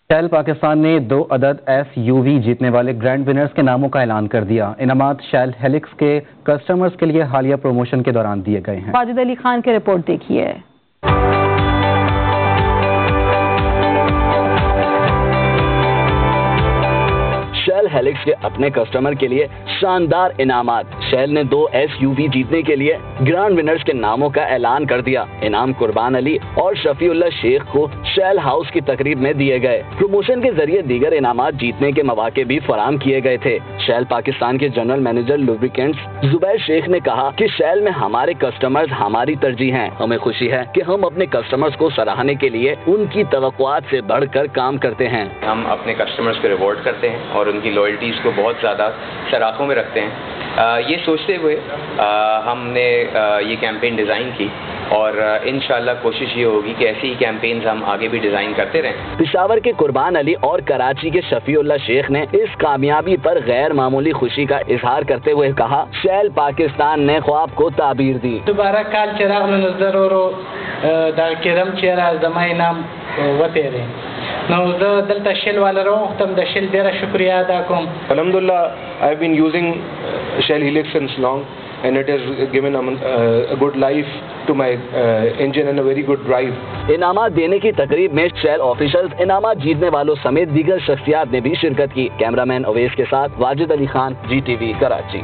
Shell Pakistan نے 2 عدد SUV جیتنے والے گرینڈ ونرز کے ناموں کا اعلان کر دیا۔ انعامات شیل ہیلکس کے کسٹمرز کے لیے حالیہ پروموشن کے دوران دیے گئے ہیں۔ واجد علی خان کی رپورٹ دیکھیے۔ شیل ہیلکس کے اپنے کسٹمر کے لیے شاندار انعامات۔ شیل نے 2 SUV جیتنے کے لیے گرانڈ ونرز کے ناموں کا اعلان کر دیا۔ انعام قربان علی اور شفیع اللہ شیخ کو شیل ہاؤس کی تقریب میں دیے گئے۔ پروموشن کے ذریعے دیگر انعامات جیتنے کے مواقع بھی فراہم کیے گئے تھے۔ شیل پاکستان کے جنرل مینیجر لوبریکینٹس زبیر شیخ نے کہا کہ شیل میں ہمارے کسٹمرز ہماری ترجیح ہیں۔ ہمیں خوشی ہے کہ ہم اپنے کسٹمرز کو سراہنے کے لیے ان کی توقعات سے بڑھ کر کام کرتے ہیں۔ ہم اپنے کسٹمرز کو ریوارڈ کرتے ہیں اور ان کی لوئلٹیز کو بہت زیادہ سراخوں میں رکھتے ہیں۔ یہ سوچتے ہوئے ہم نے یہ کیمپین ڈیزائن کی اور انشاءاللہ کوشش یہ ہوگی کہ ایسی کیمپینز ہم آگے بھی ڈیزائن کرتے رہیں۔ پشاور کے قربان علی اور کراچی کے شفیع اللہ شیخ نے اس کامیابی پر غیر معمولی خوشی کا اظہار کرتے ہوئے کہا شیل پاکستان نے خواب کو تعبیر دی۔ دوبارہ کال چراغ میں ضرورو دا کرم چیرا زمای نام وتیرے نو زه دلته شیل والا راوختم د شیل ډیره شکریا ادا کوم۔ الحمدللہ I have been using Shell Helix since long and it has given a good life to my engine and a very good drive. انعامات دینے کی تقریب میں شیل آفیشلز انعامات جیتنے والوں سمیت دیگر شخصیات نے بھی شرکت کی۔ کیمرہ مین اویس کے ساتھ واجد علی خان، GTV کراچی۔